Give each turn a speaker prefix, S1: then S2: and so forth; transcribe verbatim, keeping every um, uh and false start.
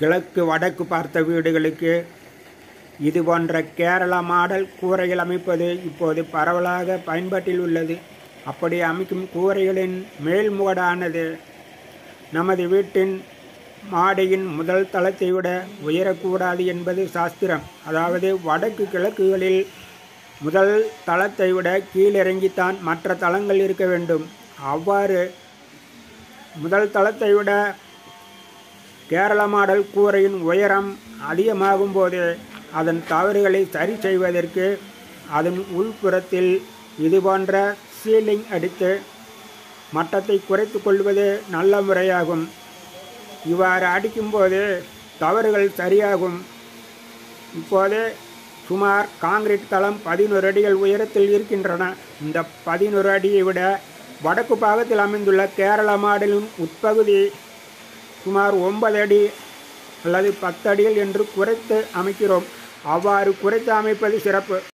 S1: கிழக்கு வடக்கு பார்த்த வீடுகளுக்கு இது போன்ற கேரளா மாடல் கூரைகள் அமைப்பது இப்போது பரவலாக பயன்பாட்டில் உள்ளது. அப்படி அமைக்கும் கூரைகளின் மேல் முகடானது நமது வீட்டின் மாடியின் முதல் தளத்தை விட உயரக்கூடாது என்பது சாஸ்திரம். அதாவது வடக்கு கிழக்குகளில் முதல் தளத்தை விட கீழிறங்கித்தான் மற்ற தளங்கள் இருக்க வேண்டும். அவ்வாறு முதல் தளத்தை விட கேரள மாடல் கூரையின் உயரம் அதிகமாகும் போது அதன் தவறுகளை சரி செய்வதற்கு அதன் உள்புறத்தில் இதுபோன்ற சீலிங் அடித்து மட்டத்தை குறைத்து கொள்வது நல்ல முறையாகும். இவ்வாறு அடிக்கும்போது தவறுகள் சரியாகும். இப்போது சுமார் காங்கிரீட் தளம் பதினொரு அடிகள் உயரத்தில் இருக்கின்றன. இந்த பதினொரு அடியை விட வடக்கு பாகத்தில் அமைந்துள்ள கேரள மாடலின் உட்பகுதி சுமார் ஒன்பது அடி அல்லது பத்து அடிகள் என்று குறைத்து அமைக்கிறோம். அவ்வாறு குறைத்து அமைப்பது சிறப்பு.